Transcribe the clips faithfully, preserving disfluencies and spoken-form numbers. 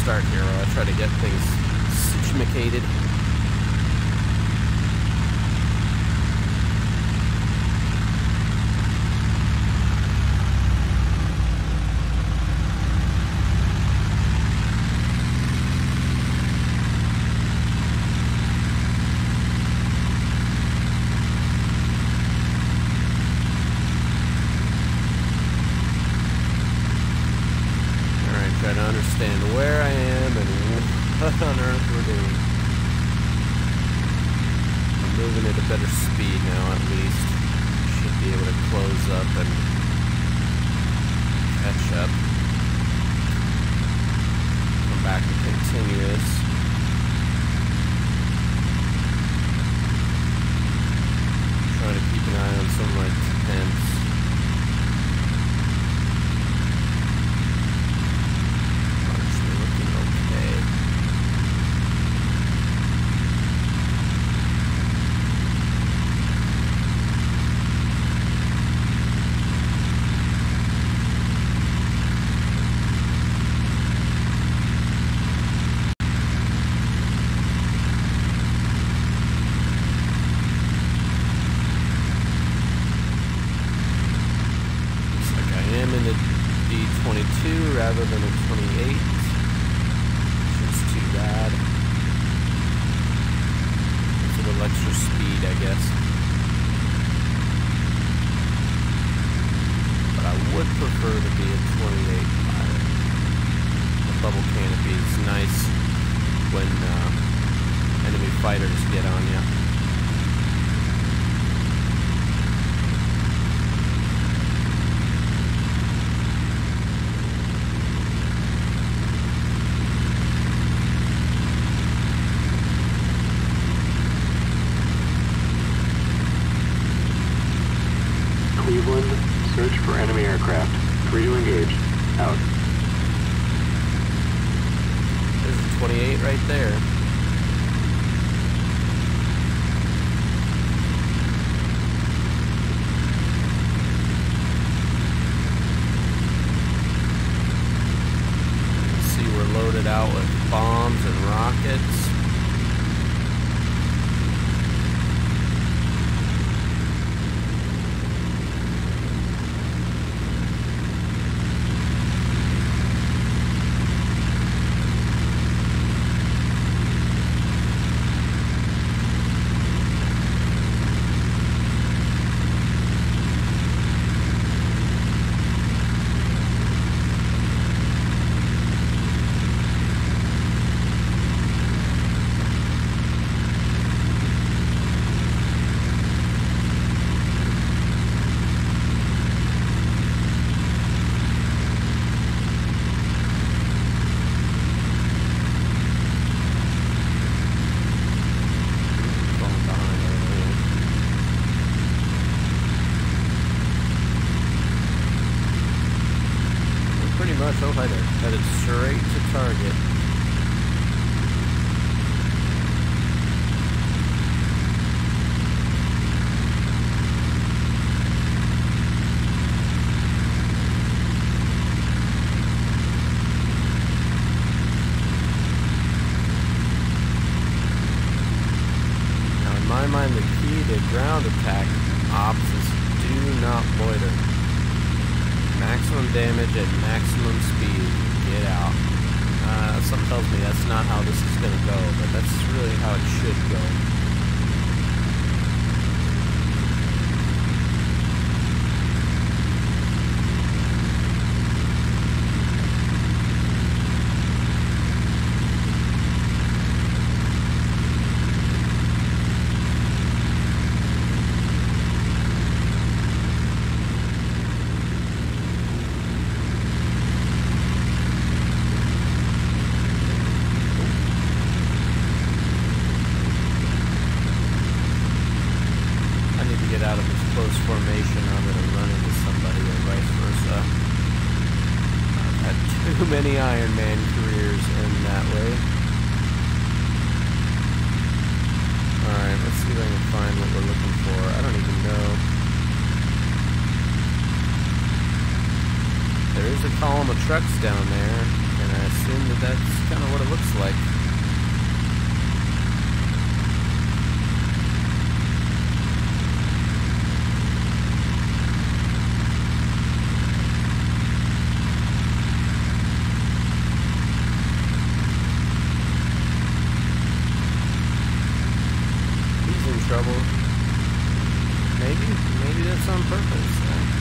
start here where I try to get things situated. Try to understand where I am and what on earth we're doing. I'm moving at a better speed now, at least. Should be able to close up and catch up. Come back to continuous. Trying to keep an eye on some of my temps. Rather than a twenty-eight, which is too bad. It's a little extra speed, I guess. But I would prefer to be a twenty-eight pilot. The bubble canopy is nice when uh, enemy fighters get on you. Search for enemy aircraft. Free to engage. Out. There's a twenty-eight right there. See, we're loaded out with bombs and rockets. So headed, headed straight to target. Now in my mind the key to ground attack ops is do not loiter. Maximum damage at maximum speed. Get out. Uh, something tells me that's not how this is going to go, but that's really how it should go. Out of this close formation, I'm going to run into somebody or vice versa. I've had too many Iron Man careers in that way. Alright, let's see if I can find what we're looking for. I don't even know. There is a column of trucks down there. Can and I assume that that's kind of what it looks like. He's in trouble. Maybe, maybe that's on purpose.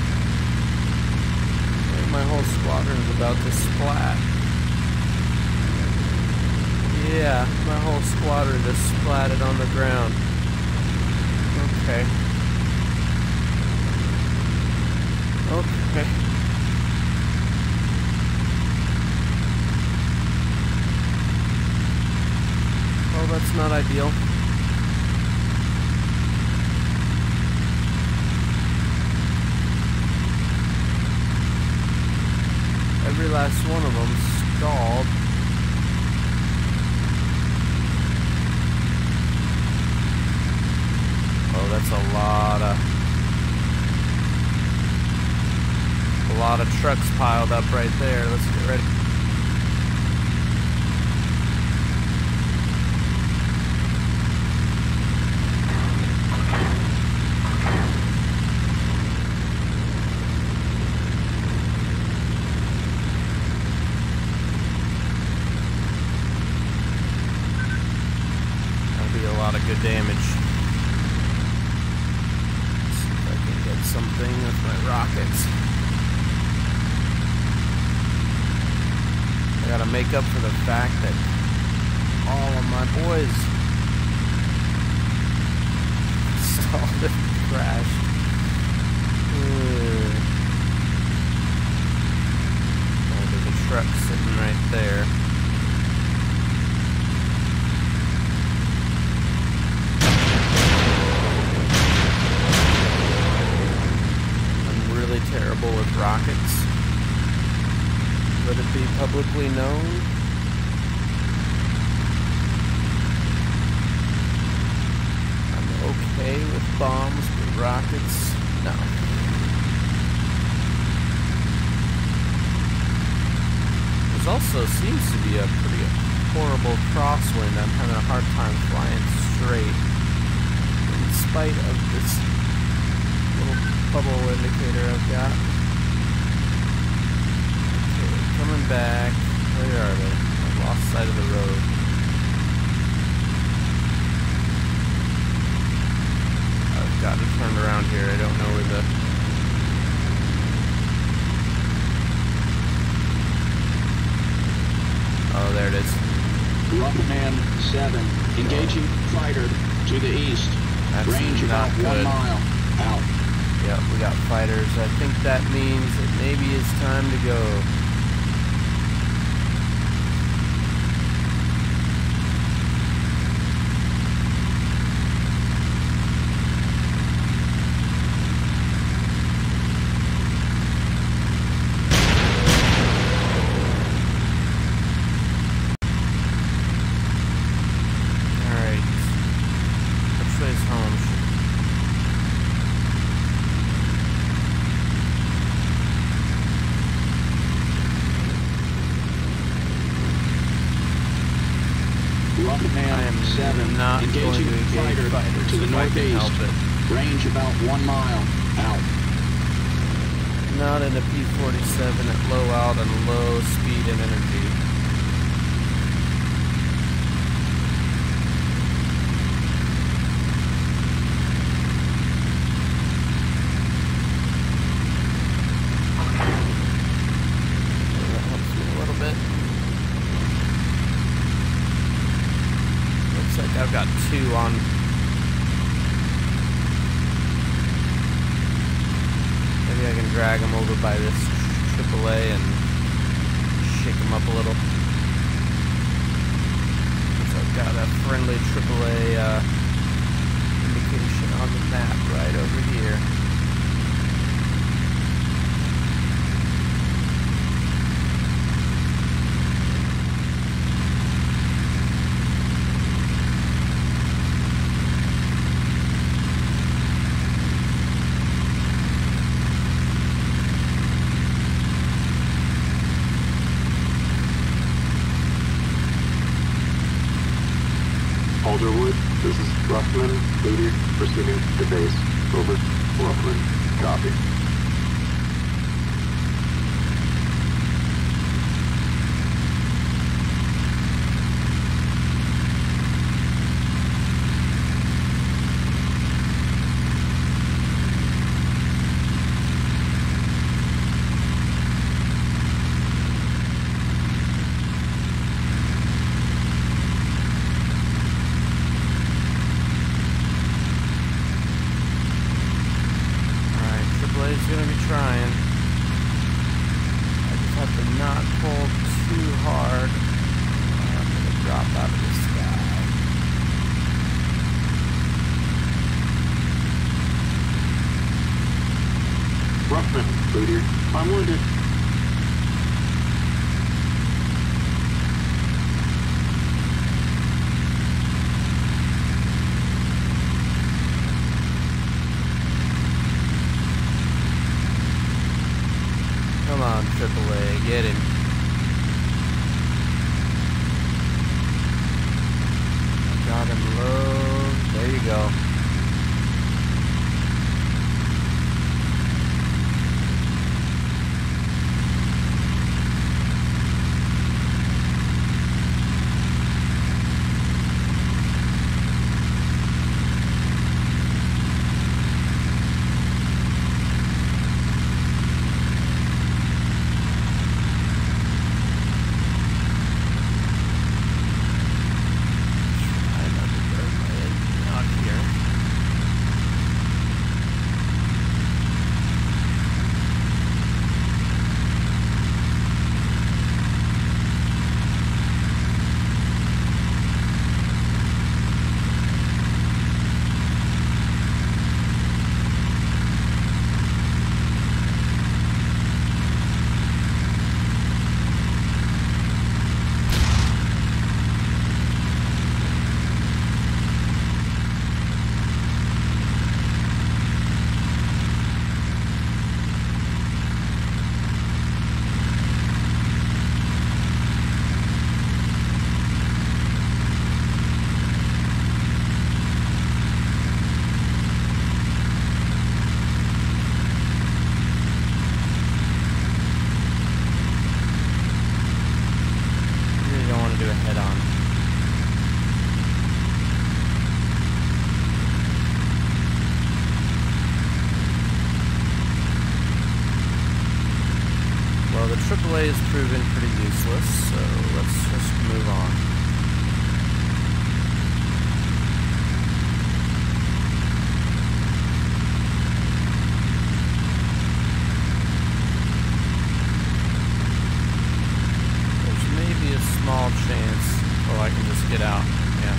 My whole squadron's about to splat. Yeah, my whole squadron just splatted on the ground. Okay. Okay. Well, that's not ideal. Every last one of them stalled. Oh, that's a lot of a lot of trucks piled up right there. Let's get ready. Good damage. Let's see if I can get something with my rockets. I gotta make up for the fact that all of my boys stalled and crashed. Uh, oh, there's a truck sitting right there. Terrible with rockets. Let it be publicly known. I'm okay with bombs, but rockets, no. There also seems to be a pretty horrible crosswind. I'm having a hard time flying straight in spite of this little bubble indicator I've got. Okay, coming back. Where are they? I've lost sight of the road. I've got to turn around here. I don't know where the... Oh, there it is. Roughman seven, engaging fighter to the east. That's range about good. one mile. Out. Yep, we got fighters. I think that means that maybe it's time to go. Alright. Which way's home? Roughman seven, not engaging going to fighter fighters to the if I can northeast. help it. Range about one mile. Out. Not in a P forty-seven at low out and low speed and energy. That helps me a little bit. Looks like I've got two on. Maybe I can drag them over by this triple A and shake them up a little. So I've got a friendly triple A uh, indication on the map right over here. Ruffman, leader, proceeding to base. Over. Ruffman, copy. Gonna be trying. I just have to not pull too hard. I'm gonna drop out of the sky. Ruffman, leader, I'm wounded. Come on, triple A, get him. Got him low. There you go. triple A has proven pretty useless, so let's just move on. There's maybe a small chance, oh, I can just get out, yeah.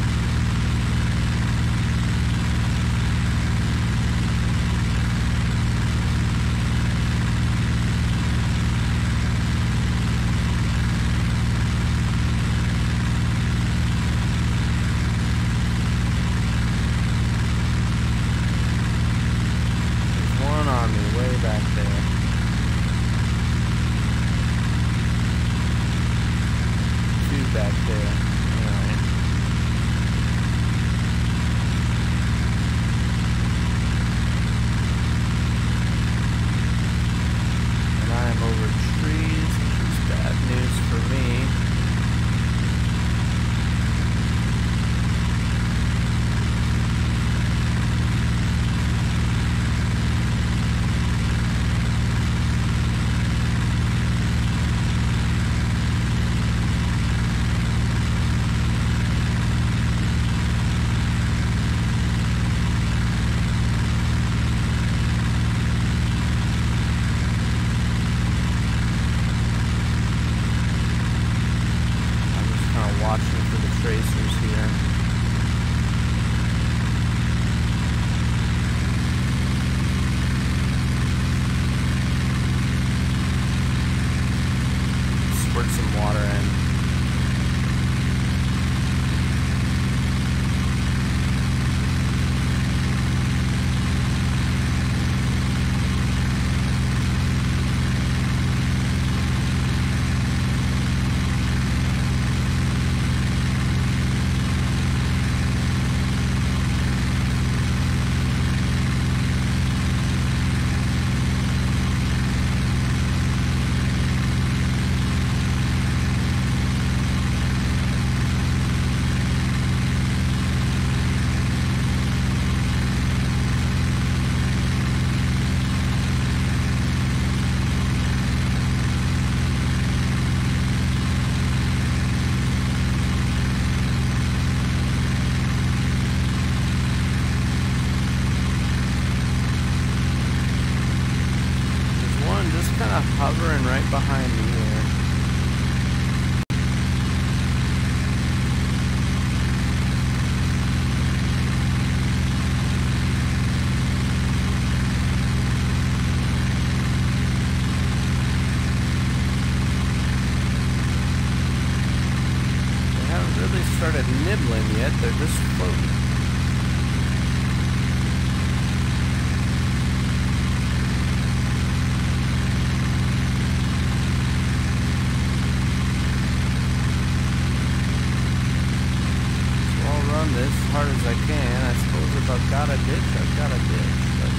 Back there. Two back there. Alright. And I am over trees, which is bad news for me. Watching for the tracers here. Squirt some water in. kind of hovering right behind me here. They haven't really started nibbling yet, they're just floating. This as hard as I can. I suppose if I've got a ditch, I've got a ditch, but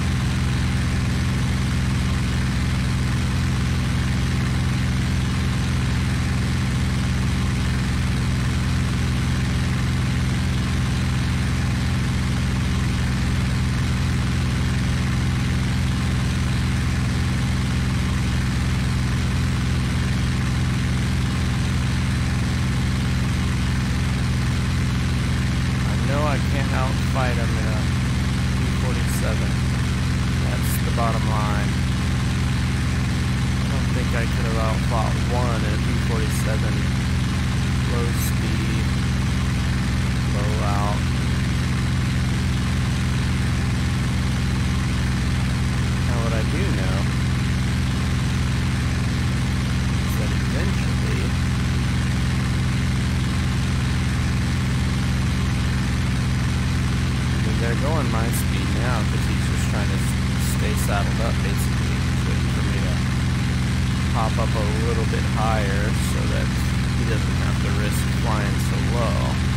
I can't outfight them in a P forty-seven. That's the bottom line. I don't think I could have outfought one in a P forty-seven. Low speed, low out. Now what I do know is that eventually they're going my speed now because he's just trying to stay saddled up, basically. He's waiting for me to pop up a little bit higher so that he doesn't have to risk flying so low.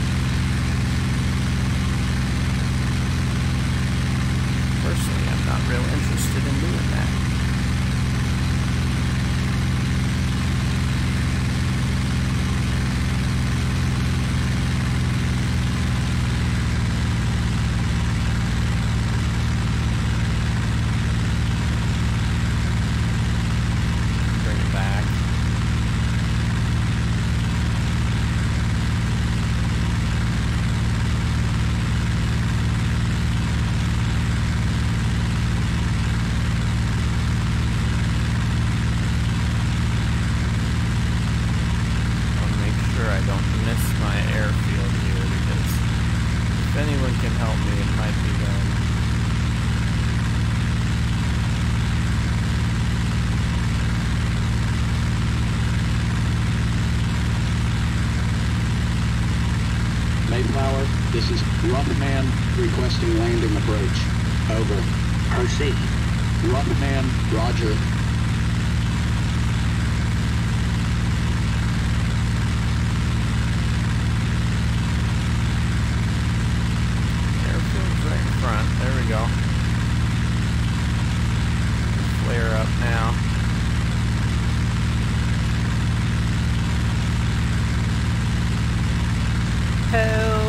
Personally, I'm not real interested in doing that. This is Ruffman requesting landing approach. Over. Proceed. Ruffman, roger. Airfield's right in front. There we go. Flare up now. Help!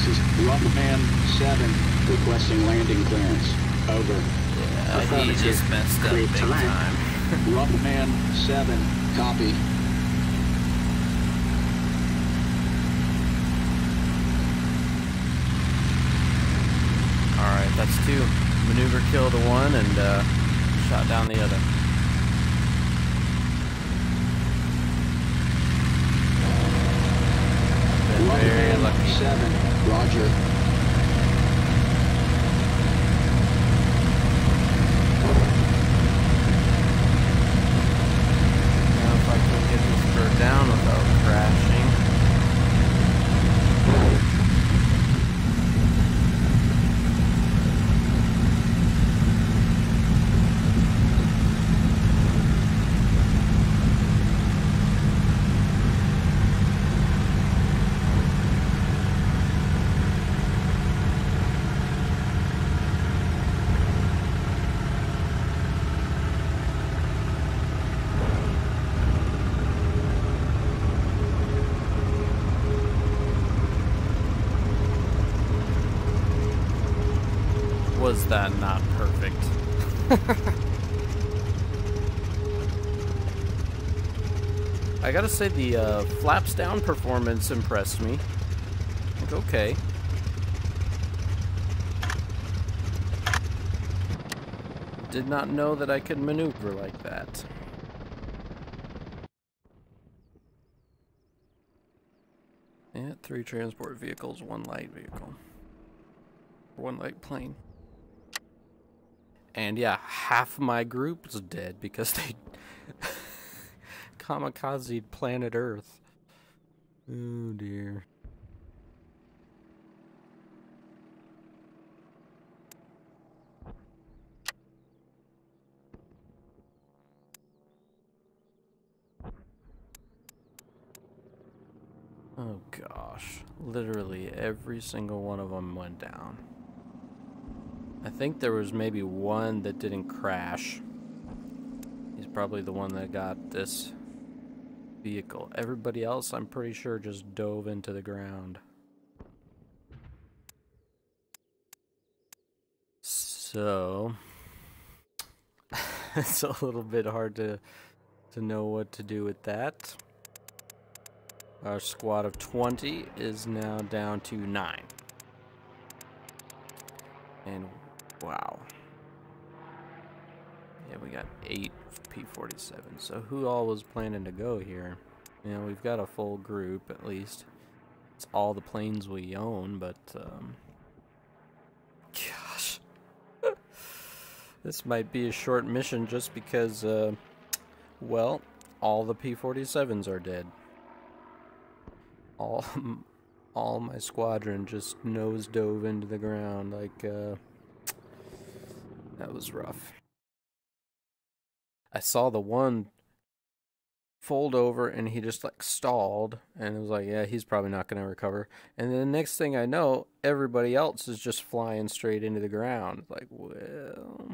This is Wingman seven requesting landing clearance. Over. Yeah, he just messed up big time. Wingman seven, copy. Alright, that's two. Maneuver killed one and uh, shot down the other. Been very lucky. Seven, Roger. Now if I can get this bird down without crashing. Was that not perfect? I gotta say the uh, flaps down performance impressed me. Like, okay. Did not know that I could maneuver like that. Yeah, three transport vehicles, one light vehicle. One light plane. And yeah, half my group is dead because they kamikazed planet Earth. Oh dear. Oh gosh. Literally every single one of them went down. I think there was maybe one that didn't crash. He's probably the one that got this vehicle. Everybody else, I'm pretty sure, just dove into the ground. So it's a little bit hard to to know what to do with that. Our squad of twenty is now down to nine. And wow. Yeah, we got eight P forty-seven. So who all was planning to go here? You know, we've got a full group at least. It's all the planes we own, but um gosh. This might be a short mission just because uh well, all the P forty-sevens are dead. All all my squadron just nose dove into the ground like uh that was rough. I saw the one fold over and he just like stalled and it was like, yeah, he's probably not going to recover. And then the next thing I know, everybody else is just flying straight into the ground. Like, well,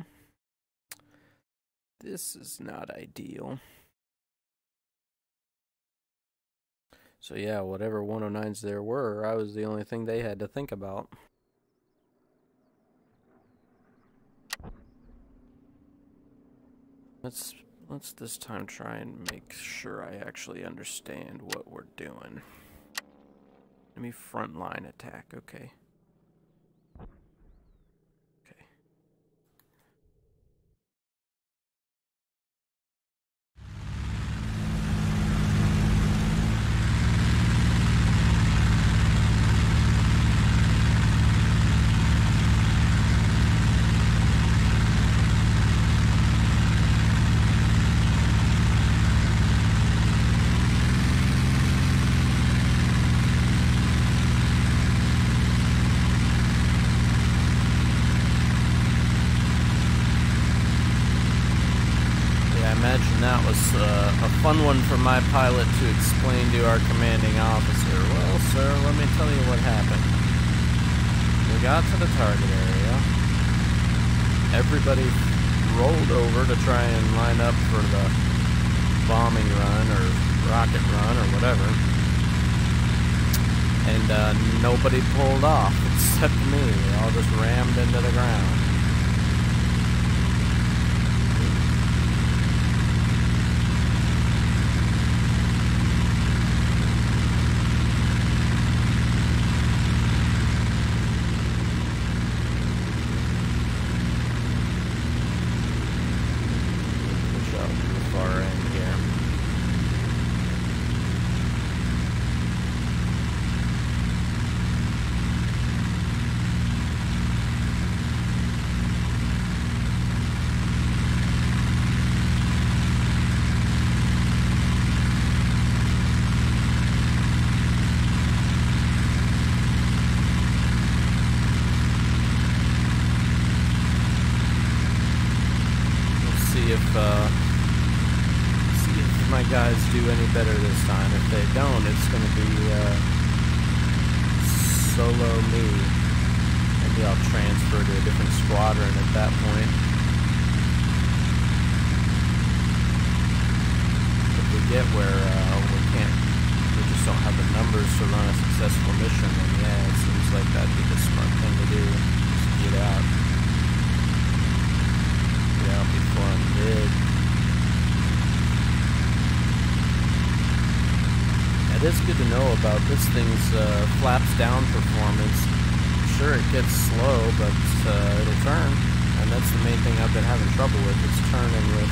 this is not ideal. So yeah, whatever one oh nines there were, I was the only thing they had to think about. Let's let's this time try and make sure I actually understand what we're doing. Let me frontline attack, okay. Okay. That was uh, a fun one for my pilot to explain to our commanding officer. Well, sir, let me tell you what happened. We got to the target area. Everybody rolled over to try and line up for the bombing run or rocket run or whatever. And uh, nobody pulled off except me. They all just rammed into the ground. Push out to the far end here. If uh, see if my guys do any better this time. If they don't, it's going to be uh, solo me. Maybe I'll transfer to a different squadron at that point. If we get where uh, we can't, we just don't have the numbers to run a successful mission, then yeah, it seems like that'd be the smart thing to do. Just get out. Out before I'm dead. It is good to know about this thing's uh, flaps down performance. Sure, it gets slow, but uh, it'll turn, and that's the main thing I've been having trouble with. It's turning with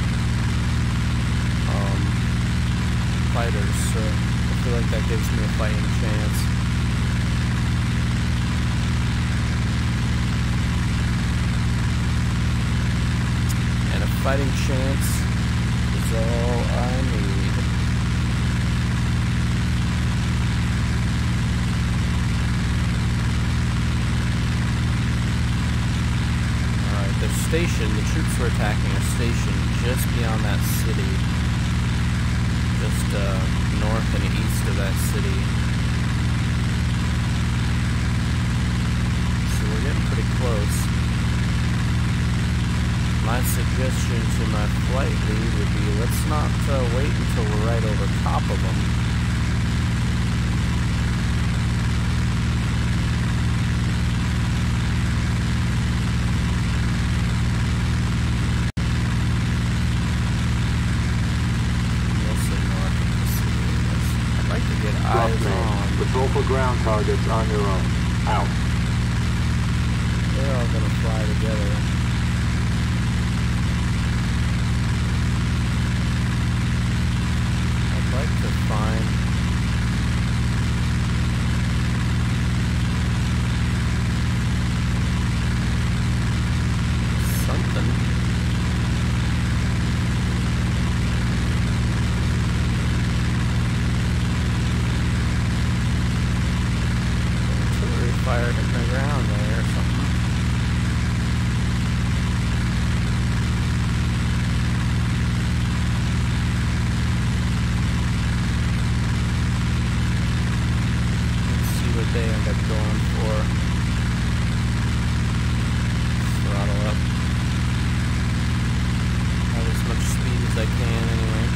um, fighters, so I feel like that gives me a fighting chance. Fighting chance is all I need. Alright, they're stationed, the troops we're attacking are stationed just beyond that city. Just uh, north and east of that city. So we're getting pretty close. My suggestion to my flight lead would be, let's not uh, wait until we're right over top of them. Mostly north of the city. I'd like to get eyes on. Patrol for ground targets on your own. Out. They're all gonna fly together. Like to find something. Artillery fire hitting the ground there or something. They end up going for. Throttle up. Have as much speed as I can anyway.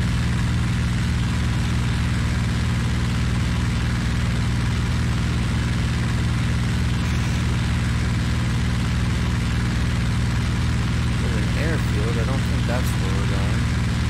There's an airfield. I don't think that's where we're going.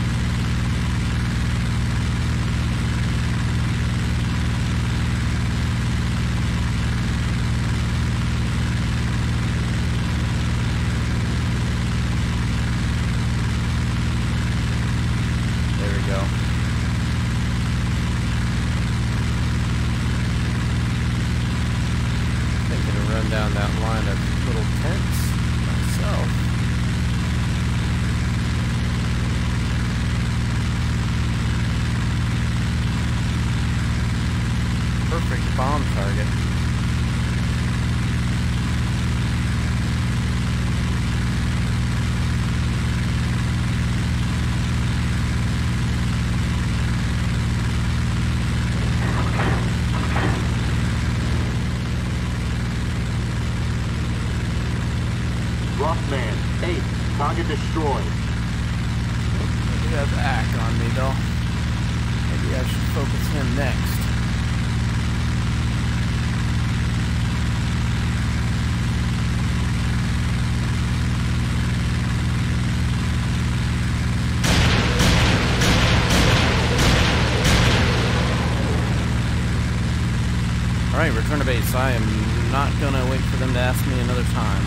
Down that line of little tents myself. Perfect bomb target. Man, eight. Target destroyed. Maybe has A C on me though. Maybe I should focus him next. return to base. I am not gonna wait for them to ask me another time.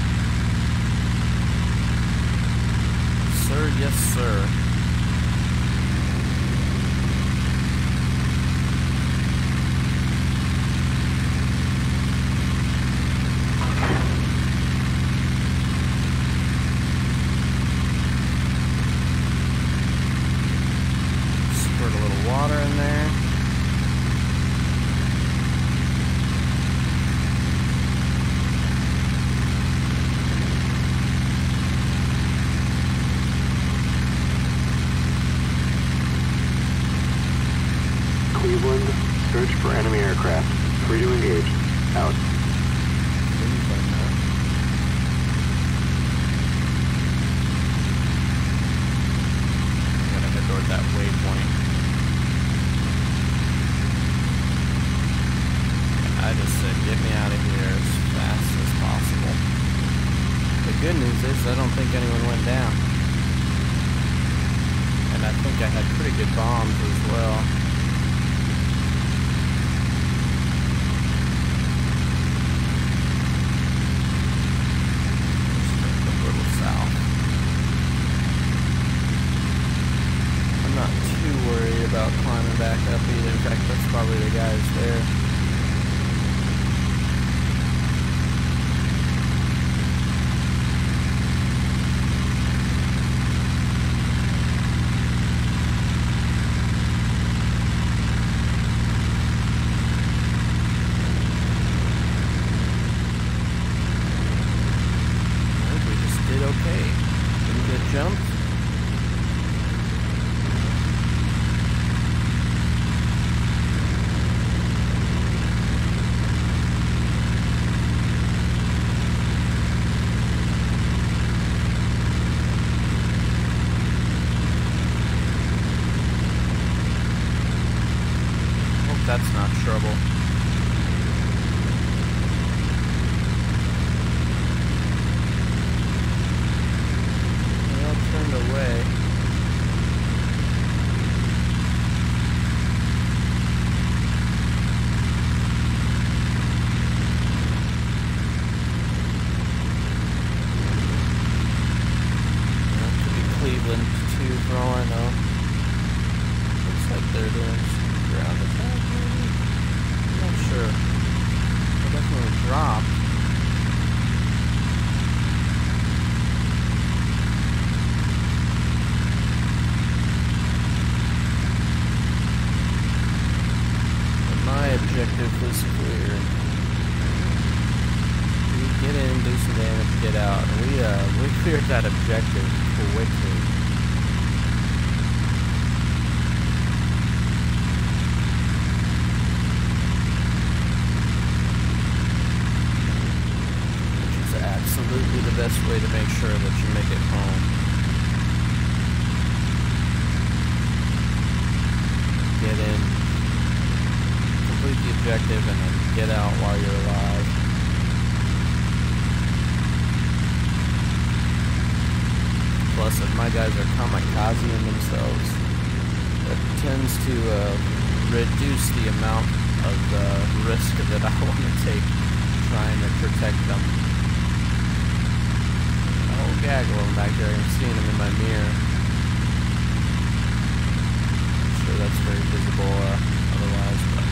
Sir, yes, sir. Squirt a little water in there. Cleveland, search for enemy aircraft. Free to engage. Out. Gotta head toward that waypoint. I just said, get me out of here as fast as possible. The good news is I don't think anyone went down. And I think I had pretty good bombs as well. About climbing back up either. In fact, that's probably the guys there. I think we just did okay. Didn't get jumped. That's not trouble. They all turned away. That could be Cleveland too, for all I know. Looks like they're doing some ground attack. Sure. They definitely dropped. But my objective was clear. We get in, do some damage, get out. And we uh we cleared that objective quickly. Absolutely the best way to make sure that you make it home. Get in, complete the objective, and then get out while you're alive. Plus, if my guys are kamikazing themselves, that tends to uh, reduce the amount of uh, risk that I want to take trying to protect them. Gaggle them back there. I'm seeing them in my mirror. I'm sure that's very visible uh, otherwise, but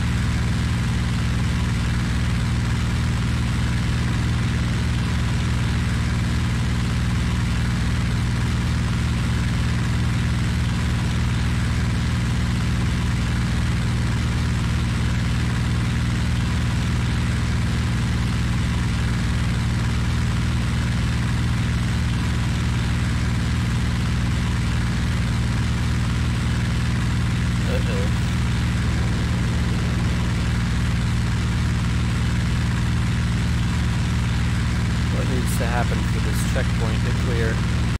to happen for this checkpoint to clear.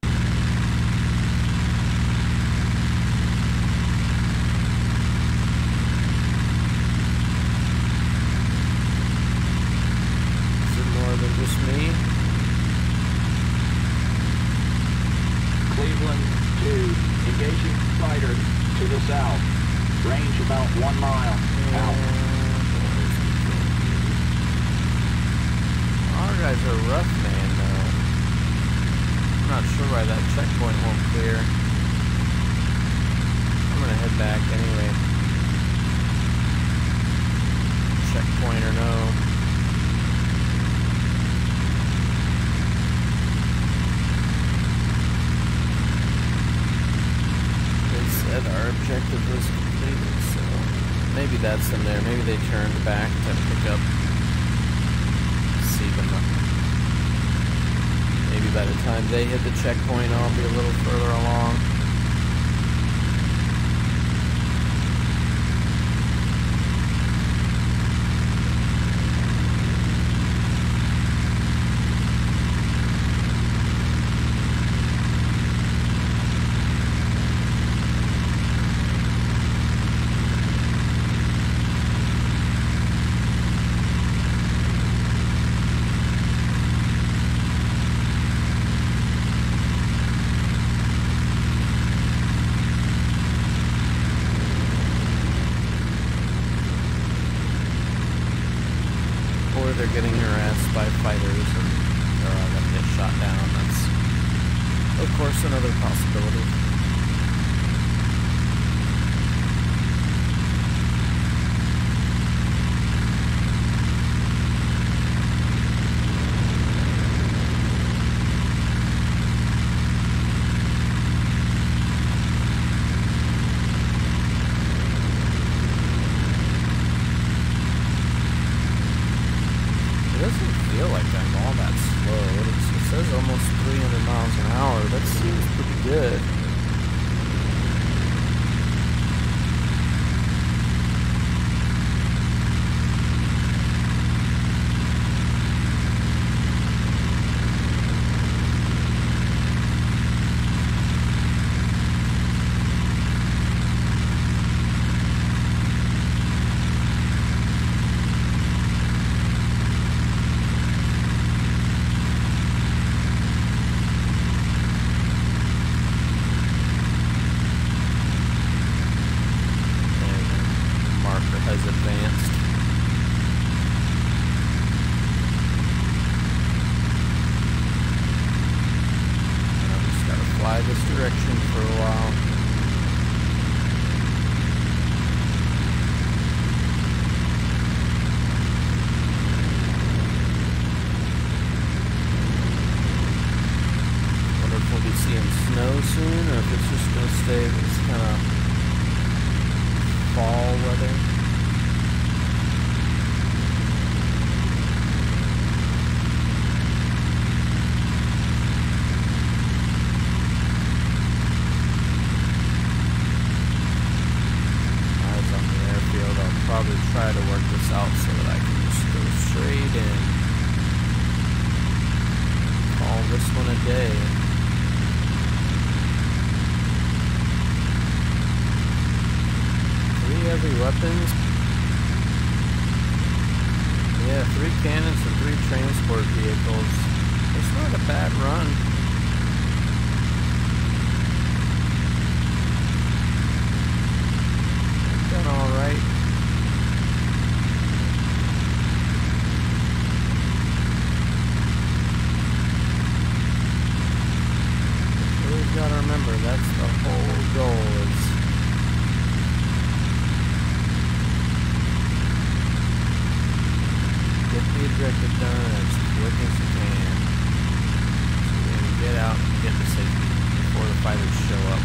Is it more than just me? Cleveland two, engaging fighter to the south. Range about one mile. Out. Uh, boys, we can't do guys are rough, man. Uh, I'm not sure why that checkpoint won't clear. I'm gonna head back anyway. Checkpoint or no. They said our objective was completed, so maybe that's them there. Maybe they turned back to pick up. See them. Maybe by the time they hit the checkpoint, I'll be a little further along. They're getting harassed by fighters and they're all gonna get shot down. That's, of course, another possibility. It doesn't feel like I'm all that slow. It's, it says almost three hundred miles an hour. That seems pretty good. Has advanced. And I'm just gotta fly this direction for a while. Wonder if we'll be seeing snow soon, or if it's just gonna stay this kind of fall weather. Probably try to work this out so that I can just go straight in. Call this one a day. Three heavy weapons. Yeah, three cannons and three transport vehicles. It's not a bad run. Done all right. Gotta remember, that's the whole goal, is get the objective done as quick as you can so we can get out and get to safety before the fighters show up.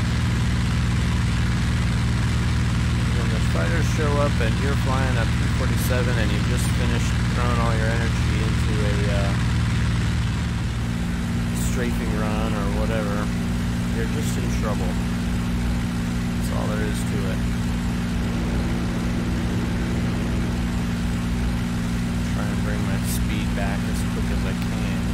When the fighters show up and you're flying a P forty-seven and you've just finished throwing all your energy into a uh, strafing run or whatever, you're just in trouble. That's all there is to it. Try and bring my speed back as quick as I can here.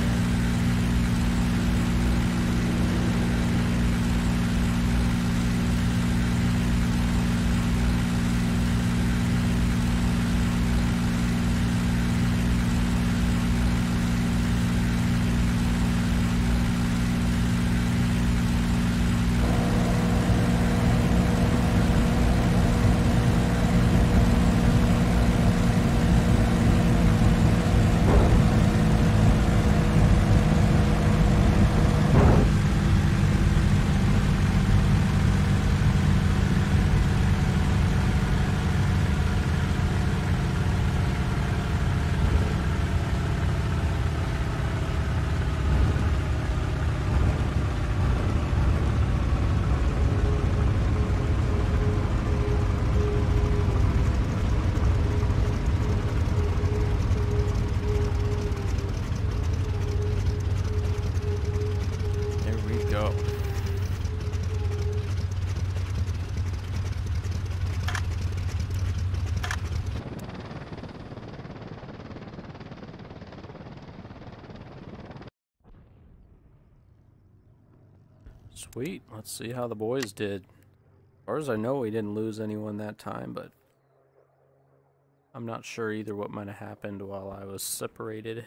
Sweet. Let's see how the boys did. As far as I know, we didn't lose anyone that time, but I'm not sure either what might have happened while I was separated.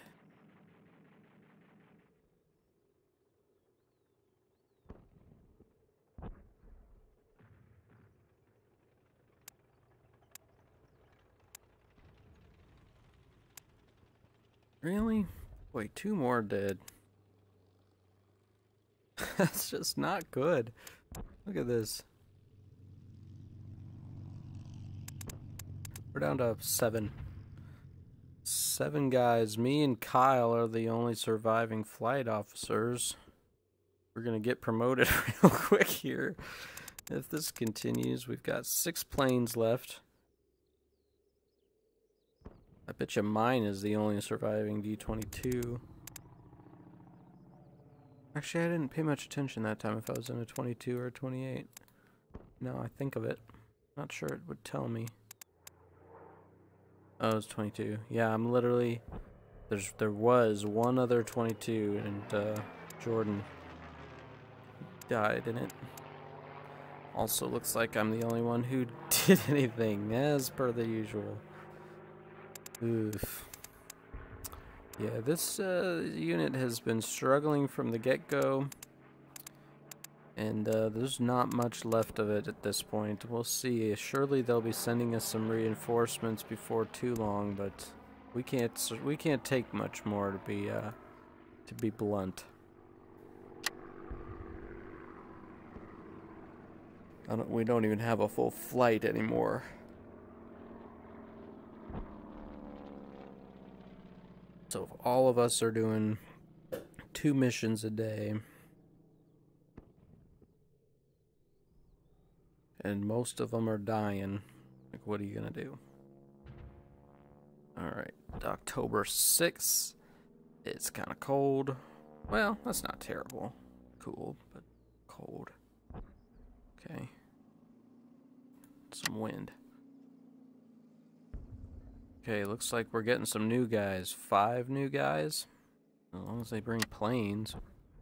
Really? Wait, two more dead. That's just not good. Look at this. We're down to seven. Seven guys. Me and Kyle are the only surviving flight officers. We're gonna get promoted real quick here. If this continues, we've got six planes left. I bet you mine is the only surviving D twenty-two. Actually, I didn't pay much attention that time if I was in a twenty-two or a twenty-eight. Now I think of it. Not sure it would tell me. Oh, it was twenty-two. Yeah, I'm literally... There's, there was one other twenty-two, and uh, Jordan died in it. Also looks like I'm the only one who did anything, as per the usual. Oof. Yeah, this uh, unit has been struggling from the get-go, and uh, there's not much left of it at this point. We'll see. Surely they'll be sending us some reinforcements before too long, but we can't we can't take much more, to be uh, to be blunt. I don't, we don't even have a full flight anymore. So if all of us are doing two missions a day, and most of them are dying, like, what are you gonna do? Alright, October sixth. It's kind of cold. Well, that's not terrible. Cool, but cold. Okay. Some wind. Okay, looks like we're getting some new guys. Five new guys? As long as they bring planes.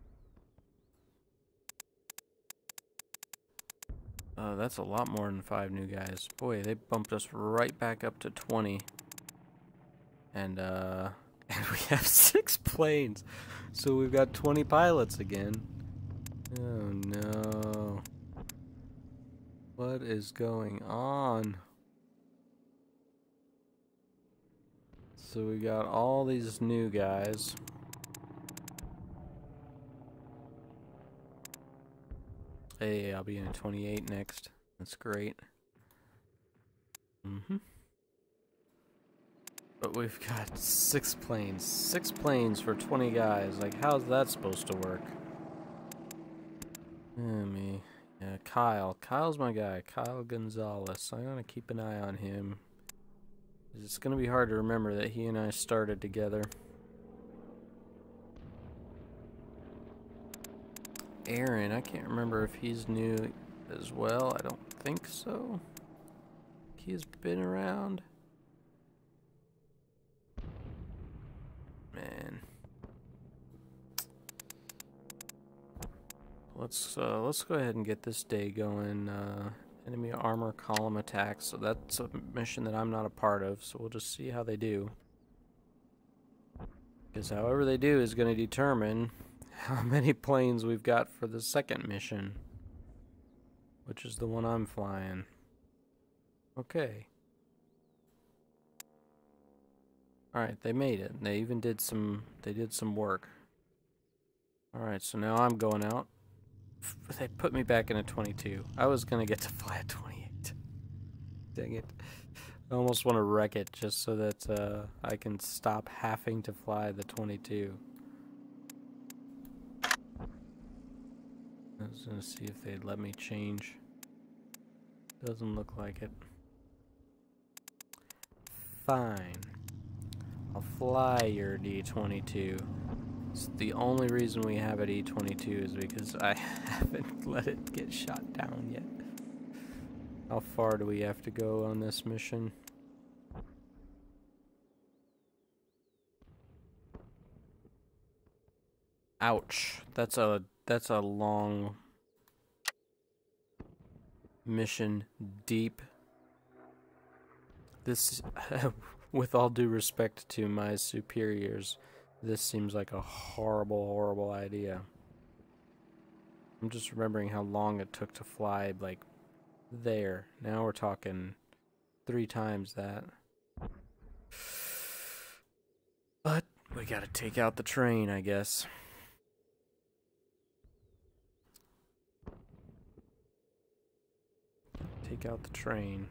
Uh, that's a lot more than five new guys. Boy, they bumped us right back up to twenty. And, uh... and we have six planes. So we've got twenty pilots again. Oh, no. What is going on? So we got all these new guys. Hey, I'll be in a twenty-eight next. That's great. Mm-hmm. But we've got six planes. Six planes for twenty guys. Like, how's that supposed to work? Oh, me. Yeah, Kyle. Kyle's my guy. Kyle Gonzalez. I'm gonna keep an eye on him. It's going to be hard to remember that he and I started together. Aaron, I can't remember if he's new as well. I don't think so. He's been around. Man. Let's uh, let's go ahead and get this day going. Uh, Enemy armor column attacks, so that's a mission that I'm not a part of, so we'll just see how they do. Because however they do is going to determine how many planes we've got for the second mission, which is the one I'm flying. Okay. Alright, they made it. They even did some, they did some work. Alright, so now I'm going out. They put me back in a twenty-two. I was gonna get to fly a twenty-eight. Dang it. I almost want to wreck it just so that uh, I can stop having to fly the twenty-two. I was gonna see if they'd let me change. Doesn't look like it. Fine. I'll fly your D twenty-two. It's the only reason we have it E twenty-two is because I haven't let it get shot down yet. How far do we have to go on this mission? Ouch. That's a that's a long mission deep. This, with all due respect to my superiors, this seems like a horrible, horrible idea. I'm just remembering how long it took to fly, like, there. Now we're talking three times that. But we gotta take out the train, I guess. Take out the train.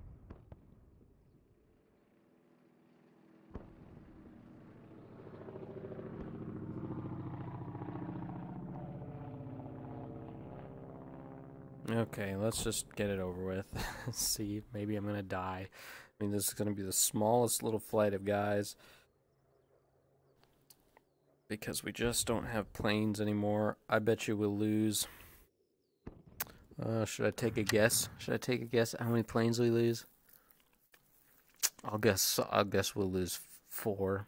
Okay, let's just get it over with. See, maybe I'm gonna die. I mean, this is gonna be the smallest little flight of guys. Because we just don't have planes anymore. I bet you we'll lose. Uh, should I take a guess? Should I take a guess at how many planes we lose? I'll guess. I'll guess we'll lose four.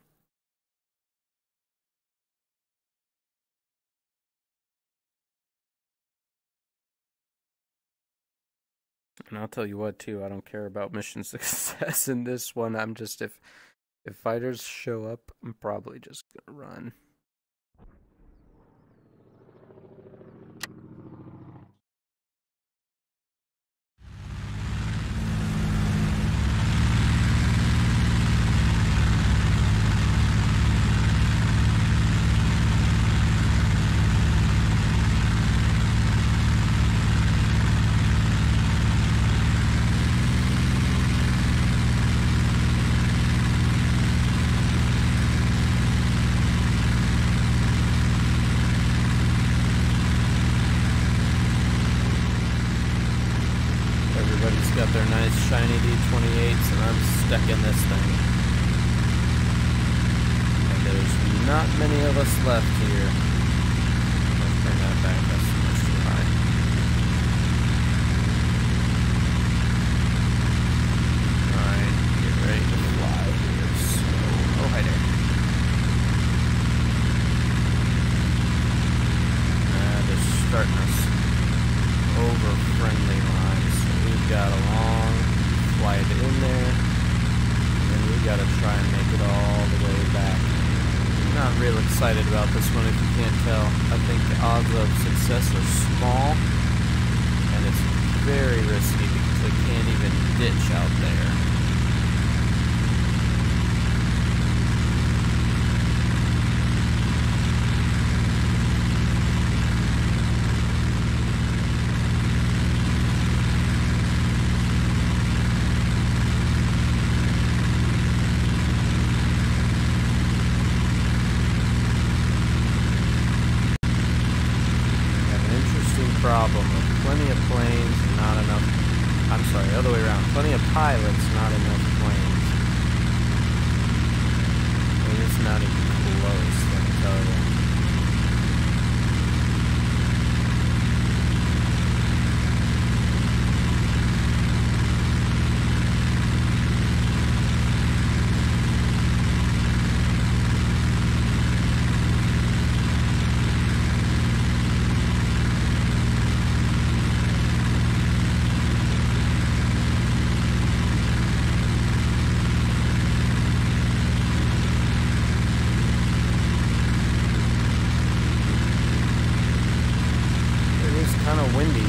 And I'll tell you what, too. I don't care about mission success in this one. I'm just if if fighters show up, I'm probably just gonna run. Got their nice shiny D twenty-eights, and I'm stuck in this thing. And there's not many of us left here. Let's bring that back. That's much too high. Alright, get ready to fly here. So, oh, hi there. Ah, they're starting us over friendly lines. We've got a long flight in there, and then we got to try and make it all the way back. I'm not real excited about this one, if you can't tell. I think the odds of success are small, and it's very risky because we can't even ditch out there. Problem with plenty of planes and not enough, I'm sorry, the other way around, plenty of pilots, not enough planes. I mean, it's not even close, let me tell you. Kind of windy.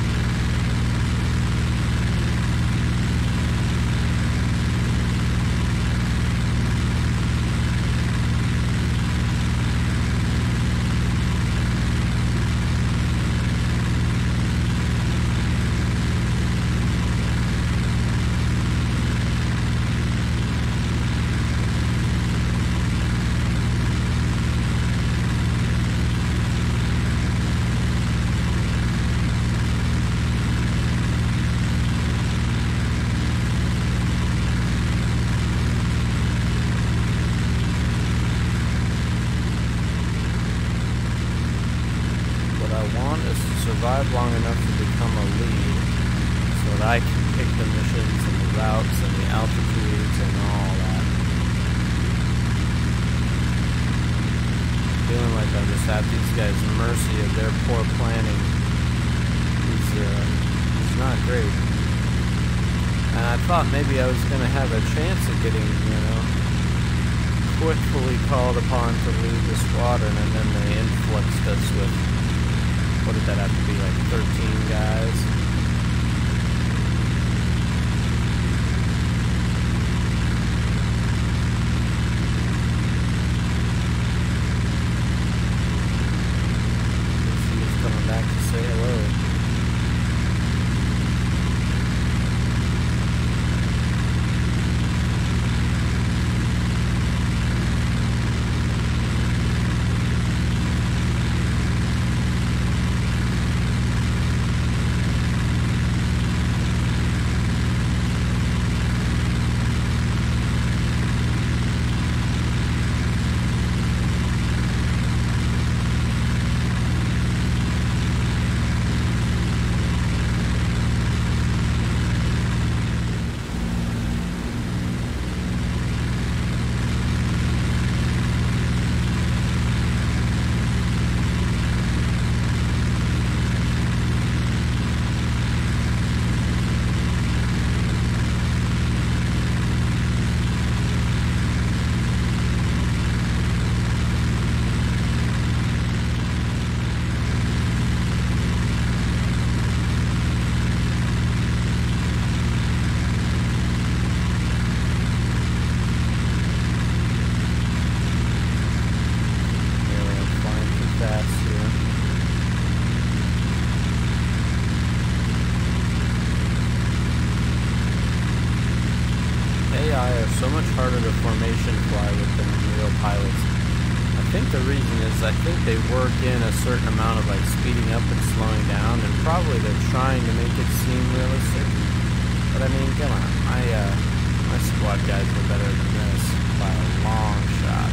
Survive long enough to become a lead so that I can pick the missions and the routes and the altitudes and all that. Feeling like I'm just at these guys' mercy of their poor planning. These, uh, these not great. And I thought maybe I was going to have a chance of getting, you know, quickly called upon to lead the squadron, and then they influxed us with, what did that have to be, like thirteen guys? She was coming back to say hello. So much harder to formation fly with than real pilots. I think the reason is I think they work in a certain amount of like speeding up and slowing down, and probably they're trying to make it seem realistic. But I mean, come on, my uh, my squad guys are better than this by a long shot.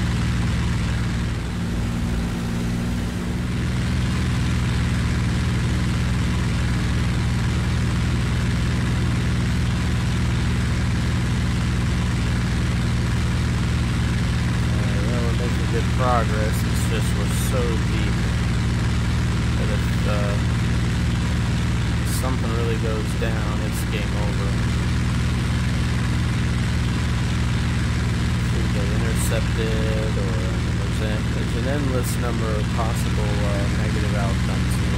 Good progress, it's just we're so deep that if uh, something really goes down, it's game over. If we get intercepted, or there's an, there's an endless number of possible uh, negative outcomes here.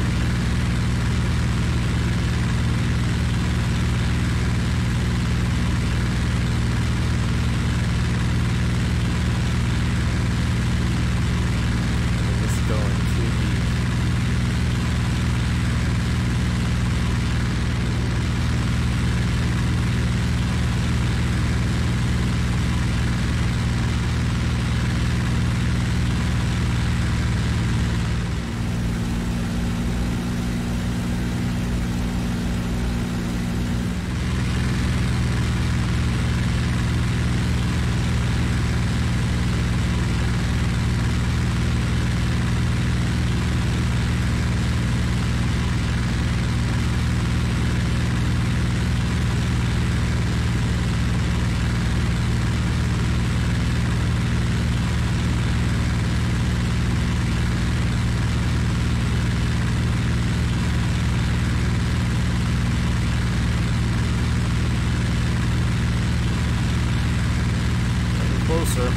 Closer.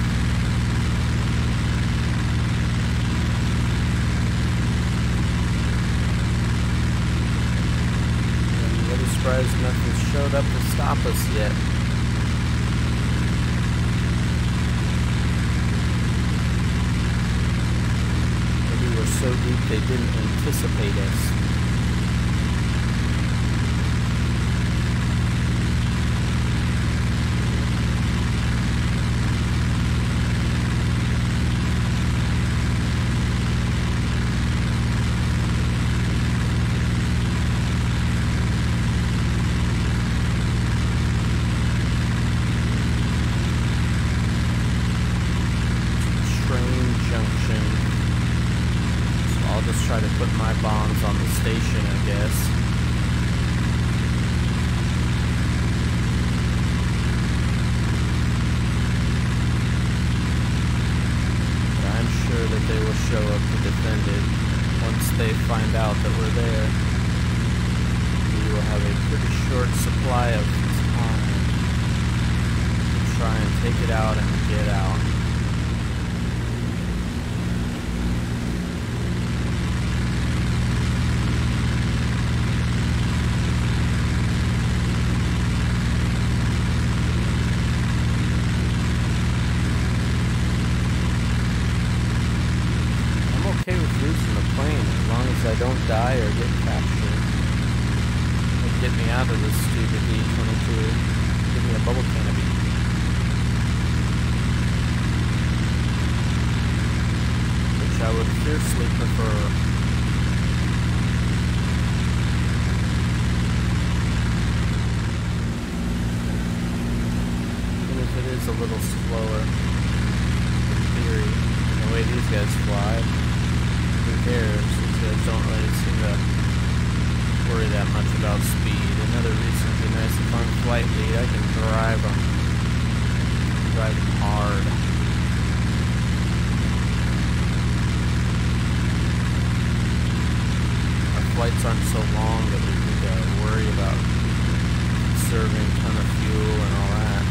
I'm really surprised nothing's showed up to stop us yet. Maybe we're so deep they didn't anticipate us. Try to put my bombs on the station, I guess. But I'm sure that they will show up to defend it once they find out that we're there. We will have a pretty short supply of time to try and take it out and get out. I don't die or get captured. It'll get me out of this stupid E twenty-two. Give me a bubble canopy. Which I would fiercely prefer. Even if it is a little slower, in theory, the way these guys fly, who cares? Guys don't really seem to worry that much about speed. Another reason it'd be nice if I'm flight lead, I can drive them. Drive them hard. Our flights aren't so long that we need to worry about conserving a ton of fuel and all that.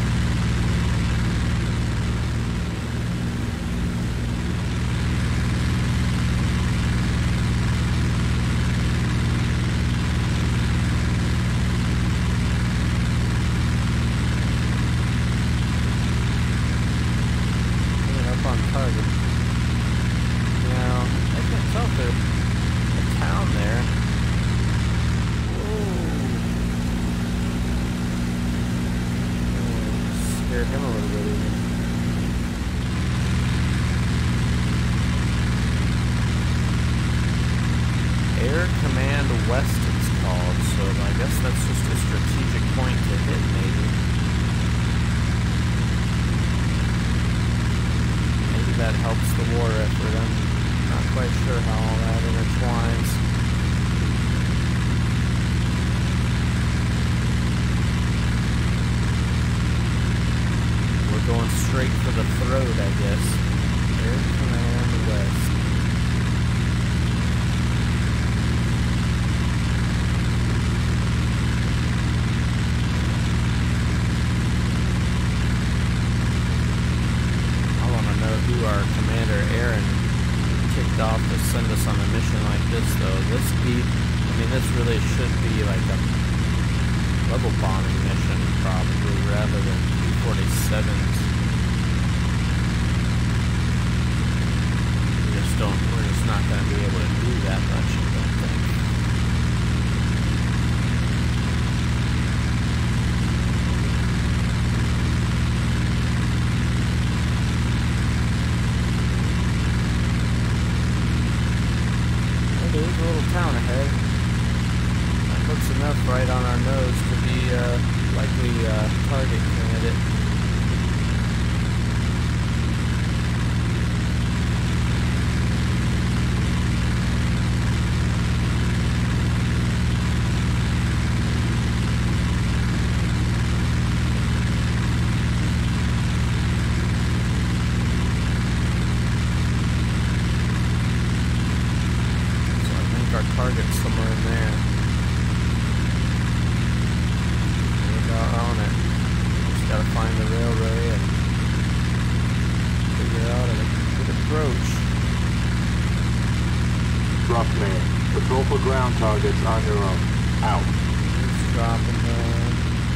Targets on your own. Out. It's dropping down.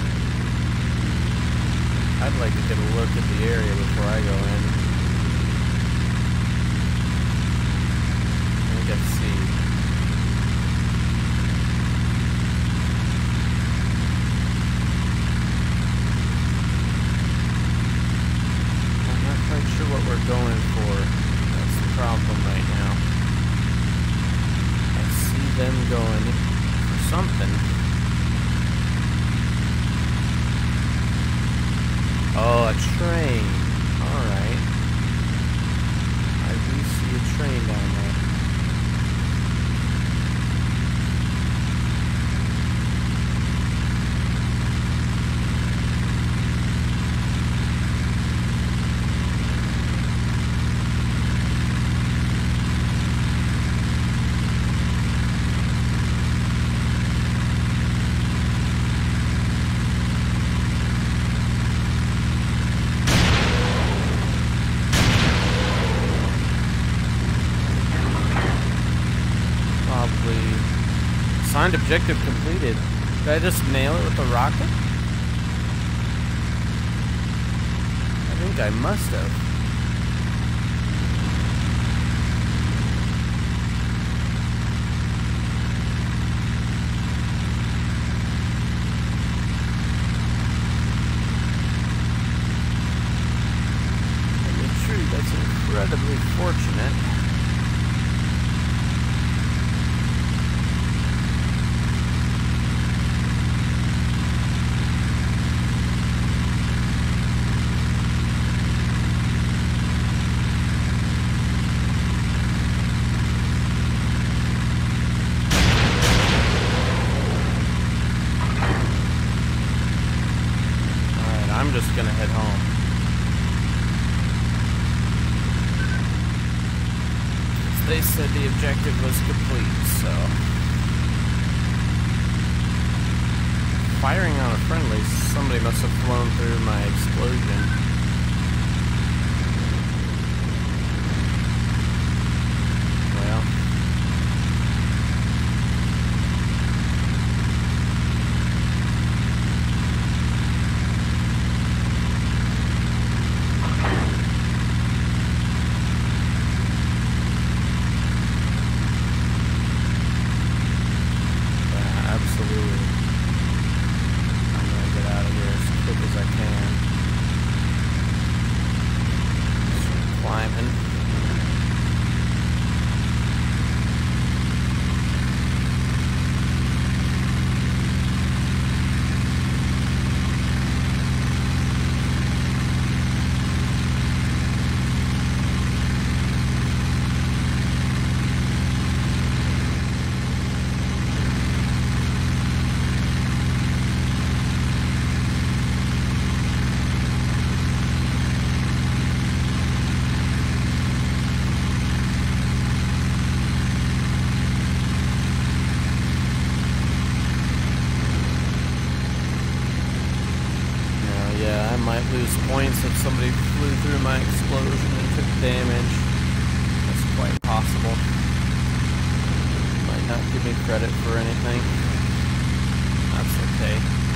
I'd like to get a look at the area before I go in. I think I see. I'm not quite sure what we're going for. That's the problem right now. Them going for something. Oh, a train. Alright. I do see a train down there. probably... Assigned objective completed. Did I just nail it with the rocket? I think I must have. That's incredibly fortunate. Alright, I'm just gonna head home. They said the objective was complete, so... Firing on a friendly, somebody must have flown through my explosion. Well... might lose points if somebody flew through my explosion and took damage. That's quite possible. Might not give me credit for anything. That's okay.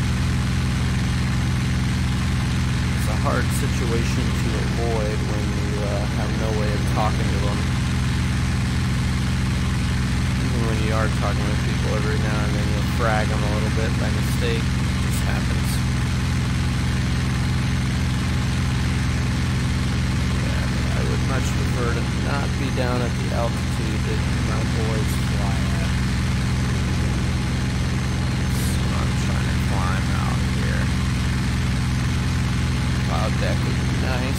It's a hard situation to avoid when you uh, have no way of talking to them. Even when you are talking with people, every now and then you'll frag them a little bit by mistake. It just happens. Much prefer to not be down at the altitude that my boys fly at. So I'm trying to climb out here. Cloud deck would be nice.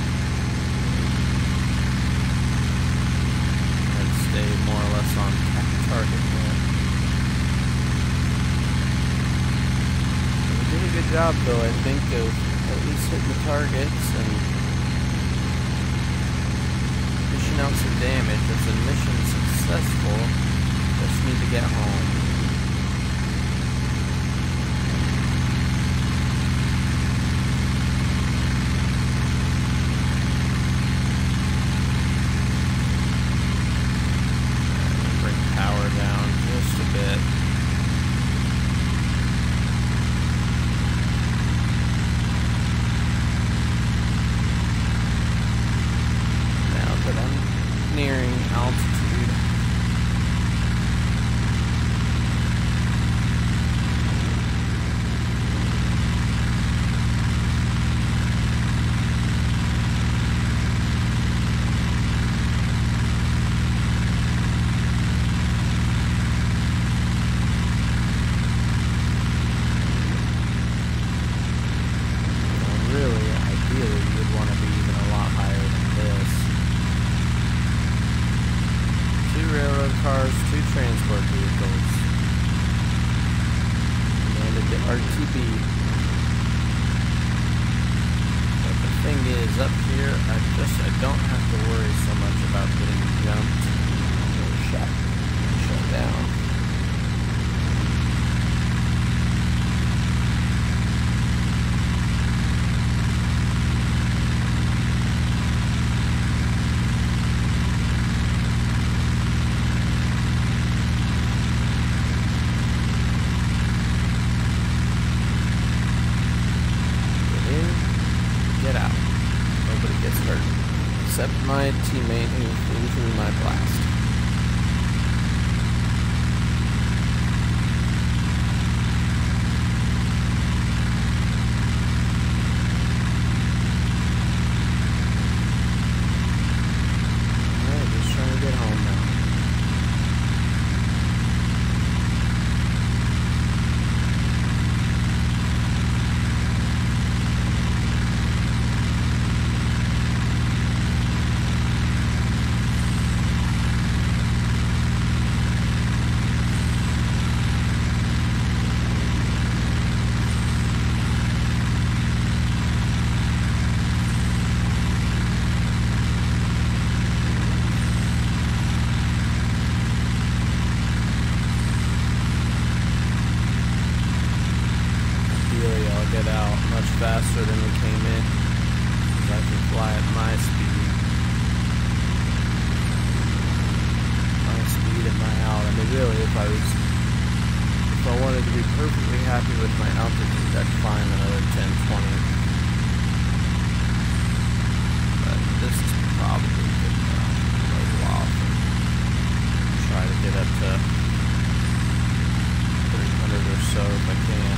And stay more or less on target there. We did a good job though, I think, of at least hitting the targets and out some damage. It's a mission successful. Just need to get home. Bring power down just a bit. Nearing altitude. Really, ideally, you'd want to be even a lot higher than this. Two railroad cars, two transport vehicles. Landed the R T B. But the thing is, up here, I just I don't have to worry so much about getting jumped or shot, shut down. my teammate who flew through my blast. Alright, just trying to get home now. Get out much faster than we came in. I can fly at my speed. My speed and my out. I mean, really, if I was, if I wanted to be perfectly happy with my altitude, I'd climb another ten, twenty. But this is probably good enough to level off and try to get up to three hundred or so if I can.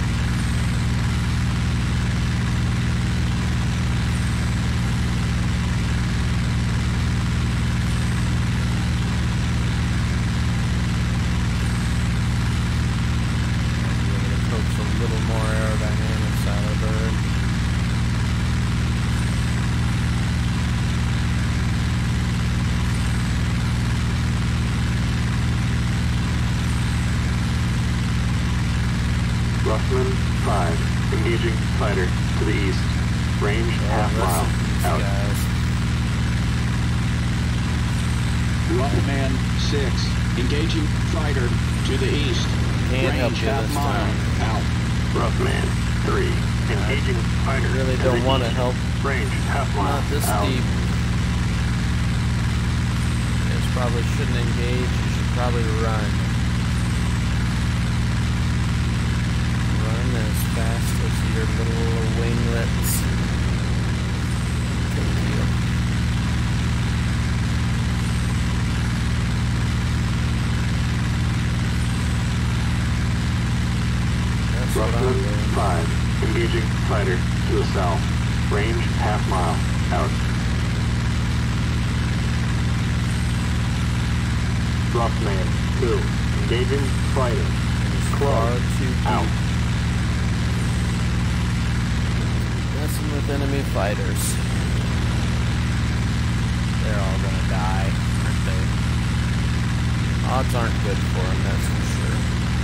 Ruffman five, engaging fighter to the east. Range Yeah, half mile. Out. Guys. Ruffman six, engaging fighter to the east. Can't help Range you half this mile. time. Out. Ruffman three, engaging fighter. I really to don't the want to east. help. Range half mile. Not this out. deep. You guys probably shouldn't engage. You should probably run. Run as fast as your little winglets take you. That's what I'm Ruffman doing. five, engaging fighter to the south. Range half mile. Out. Ruffman two, engaging fighter. Far too deep. Out. Messing with enemy fighters. They're all gonna die, aren't they? Odds aren't good for them, that's for sure.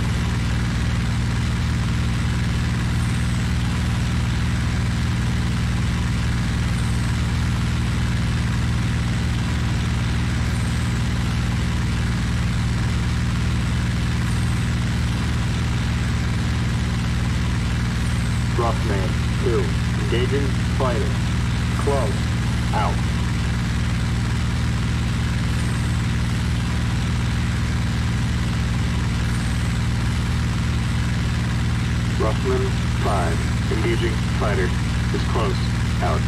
Ruffman two, engaging fighter. Close. Out. Ruffman five, engaging fighter. Is close. Out.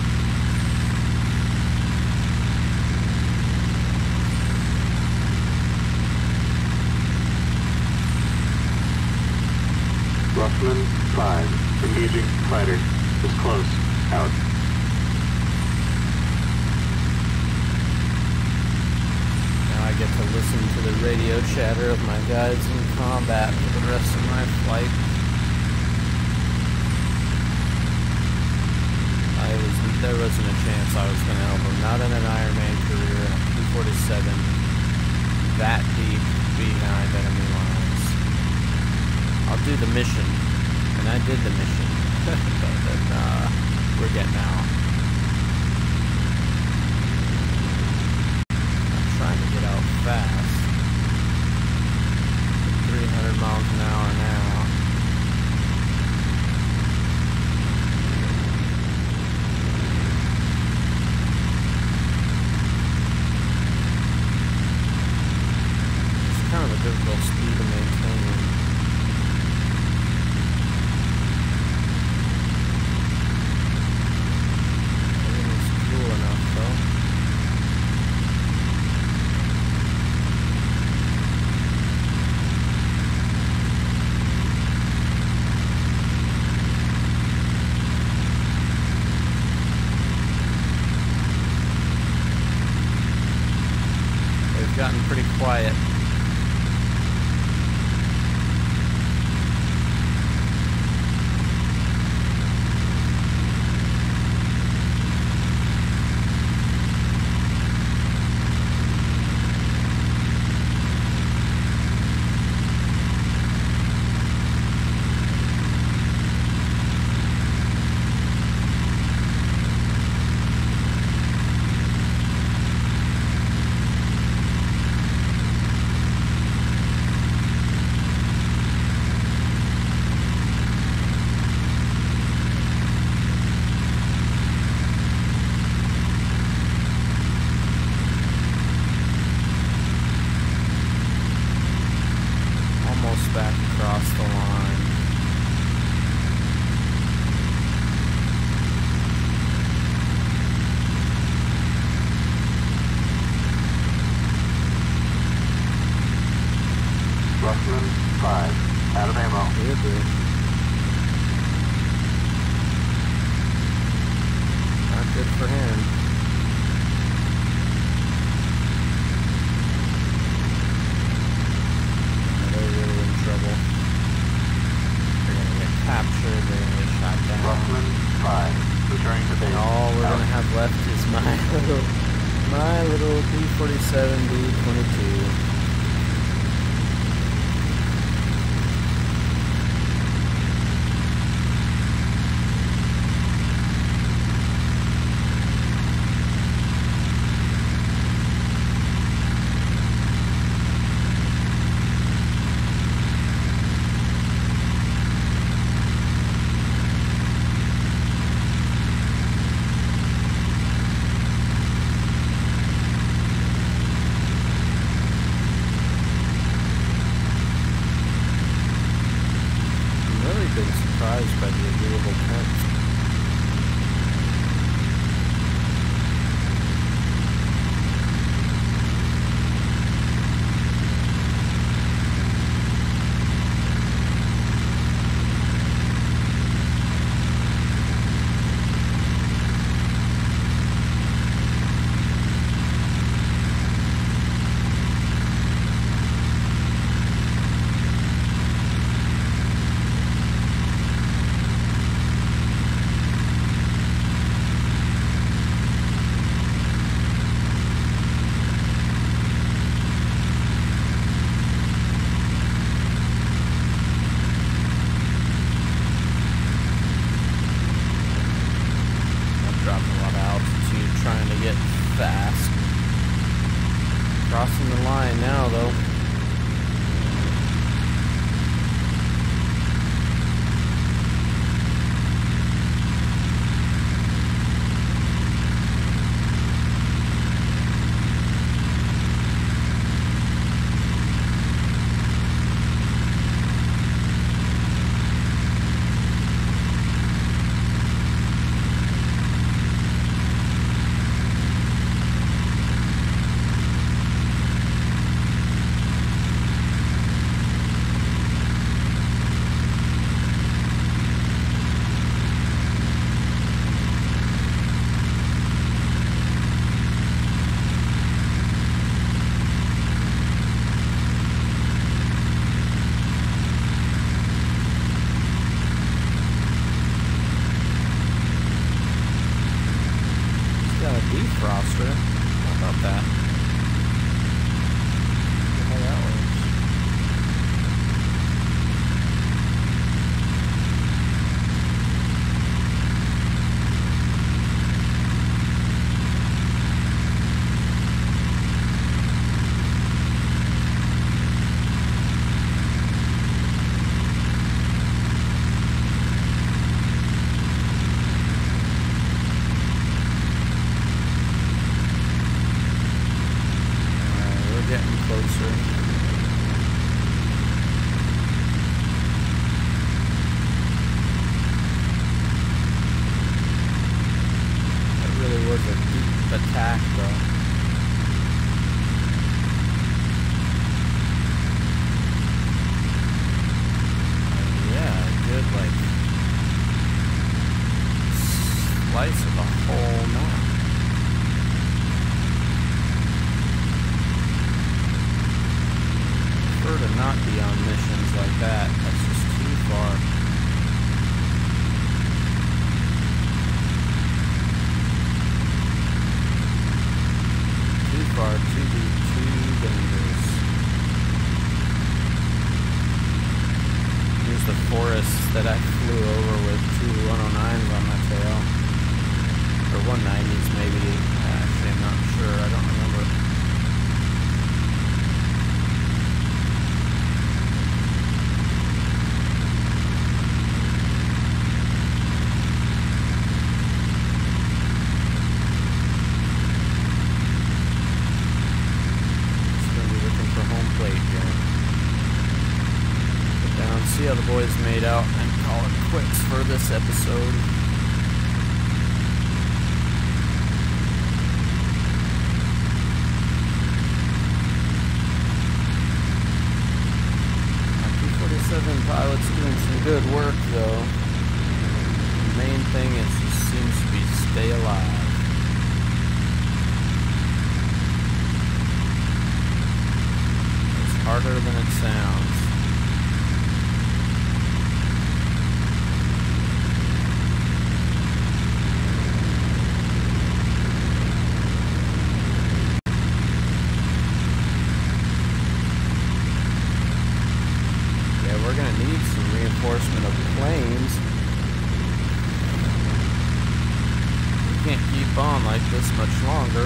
Ruffman five, engaging fighter. Is close. Out. Now I get to listen to the radio chatter of my guys in combat for the rest of my flight. I was, there wasn't a chance I was going to help them. Not in an Ironman career, in a P forty-seven, that deep behind enemy lines. I'll do the mission, and I did the mission, but then uh, we're getting out. I'm trying to get out fast. three hundred miles an hour now. Kind of a difficult speed to maintain. Everything's cool enough though. cross back across the line. Russman, five. Out of ammo. Good, dude. Not good for him. They're really in trouble. They're gonna get captured, they're gonna get shot down. Russman, five. Returning to base. And all we're Out. gonna have left is my little, my little B forty-seven B twenty-two. Surprised by the agreeable temps. Fast. Crossing the line now, though. Defroster. How about that? How that works. Getting closer. That really was a deep attack, though. Uh, yeah, a good, like, slice of the whole map. To not be on missions like that. That's just too far. Too far, too deep, too dangerous. Here's the forest that I flew over with two one oh nines on my tail. Or one nineties maybe. Actually, I'm not sure. I don't remember. see how the boys made out and call it quits for this episode. Seven pilots doing some good work, though. The main thing is just seems to be stay alive. It's harder than it sounds. We're going to need some reinforcement of planes. We can't keep on like this much longer.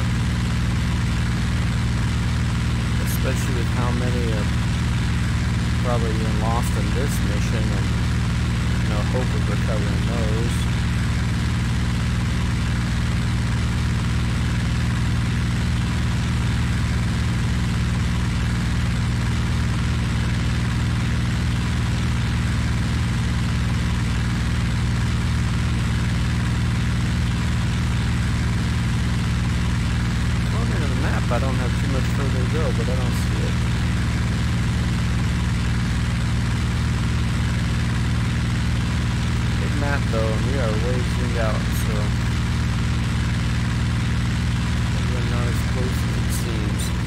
Especially with how many are probably even lost in this mission and no hope of recovering those. I don't have too much further to go, but I don't see it. Big map though, and we are way zoomed out, so we're not as close as it seems.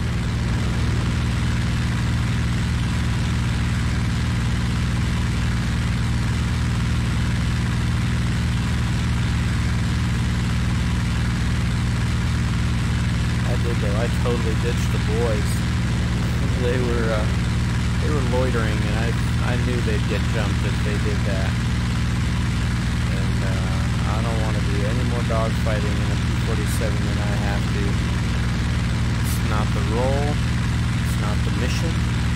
Though I totally ditched the boys. They were uh, they were loitering, and I I knew they'd get jumped if they did that. And uh, I don't want to do any more dogfighting in a P forty-seven than I have to. It's not the role. It's not the mission.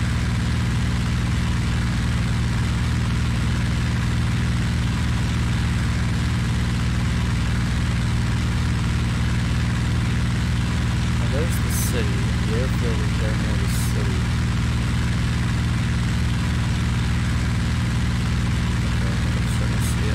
There's the city. The airfield is right near the city. Okay, I'm starting to see it.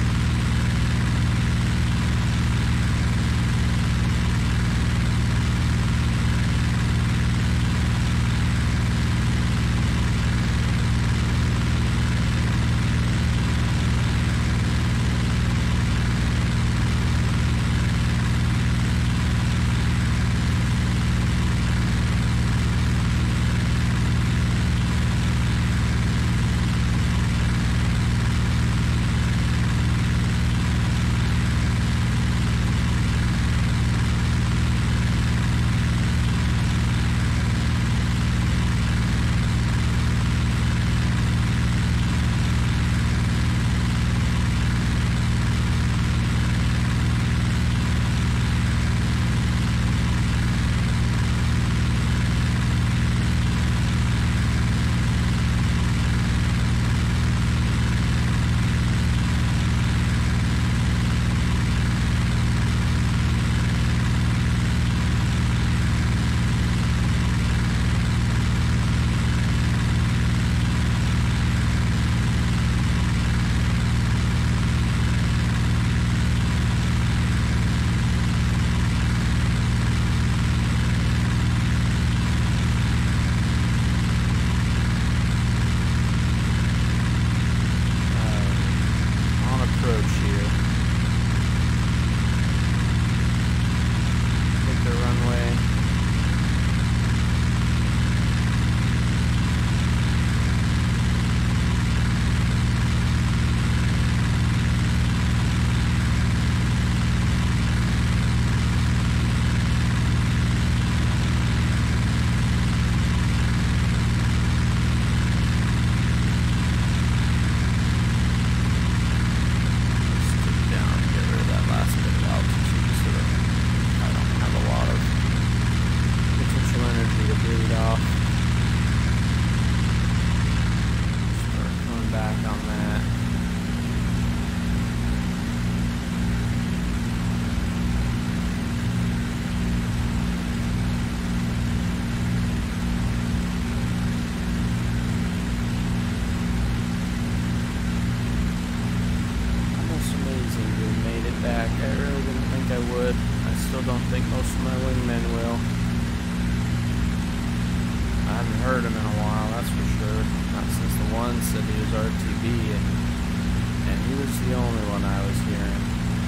Most of my wingmen will. I haven't heard him in a while, that's for sure. Not since the one said he was R T B, and, and he was the only one I was hearing.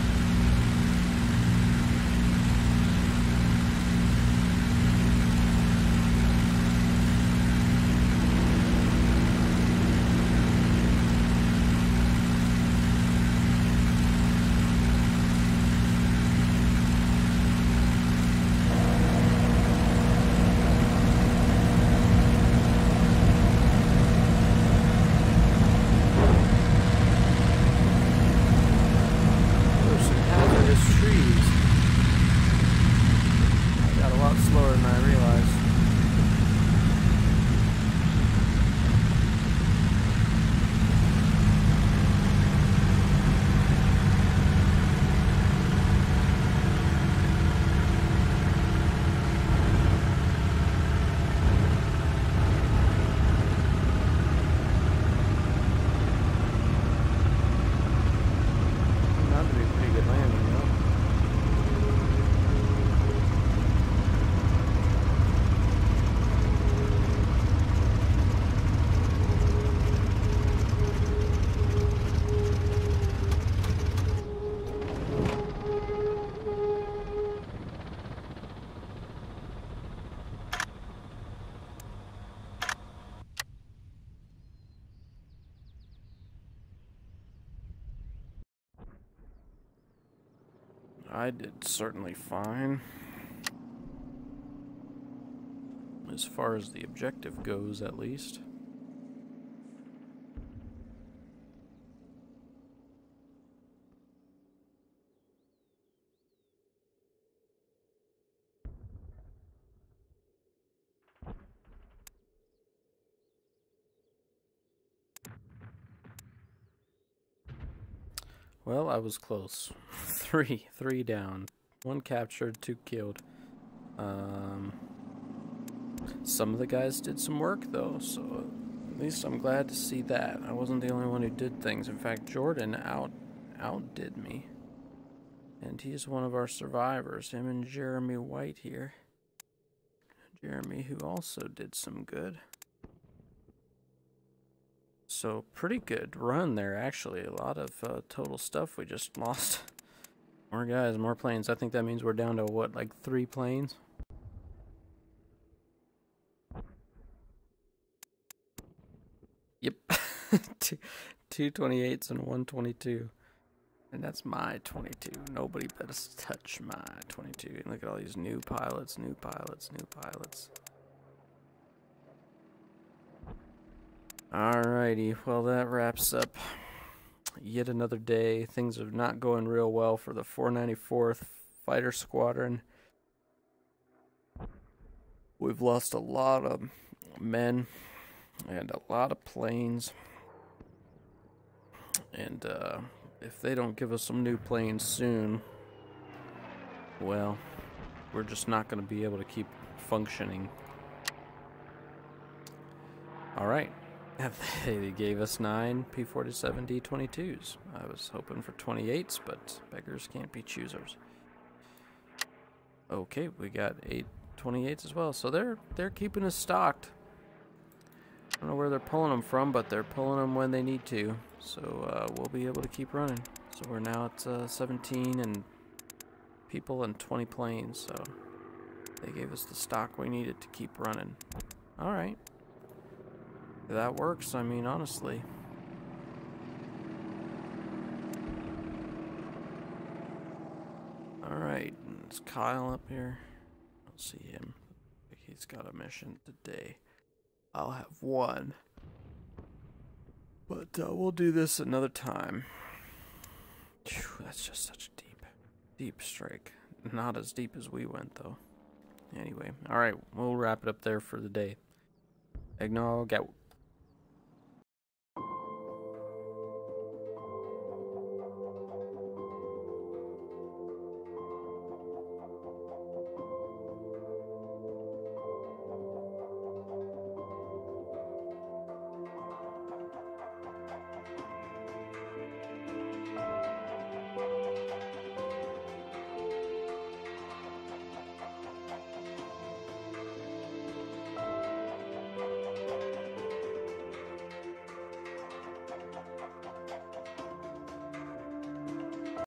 I did certainly fine. As far as the objective goes, at least. Well, I was close. three, three down. One captured, two killed. Um, some of the guys did some work, though, so at least I'm glad to see that. I wasn't the only one who did things. In fact, Jordan out outdid me. And he's one of our survivors, him and Jeremy White here. Jeremy, who also did some good. So, pretty good run there, actually. A lot of uh, total stuff we just lost. More guys, more planes. I think that means we're down to, what, like three planes? Yep. two, two twenty-eights and one twenty-two. And that's my twenty-two. Nobody better touch my twenty-two. And look at all these new pilots, new pilots, new pilots. Alrighty, well that wraps up yet another day. Things are not going real well for the four ninety-fourth Fighter Squadron. We've lost a lot of men and a lot of planes. And uh, if they don't give us some new planes soon, well, we're just not going to be able to keep functioning. Alright. They gave us nine P forty-seven D twenty-twos. I was hoping for twenty-eights, but beggars can't be choosers. Okay, we got eight twenty-eights as well, so they're they're keeping us stocked. I don't know where they're pulling them from, but they're pulling them when they need to. So uh, we'll be able to keep running. So we're now at uh, seventeen and people and twenty planes. So they gave us the stock we needed to keep running. All right. If that works, I mean, honestly. Alright, is Kyle up here? I don't see him. He's got a mission today. I'll have one. But uh, we'll do this another time. Whew, that's just such a deep, deep strike. Not as deep as we went, though. Anyway, alright, we'll wrap it up there for the day. Eggnog out.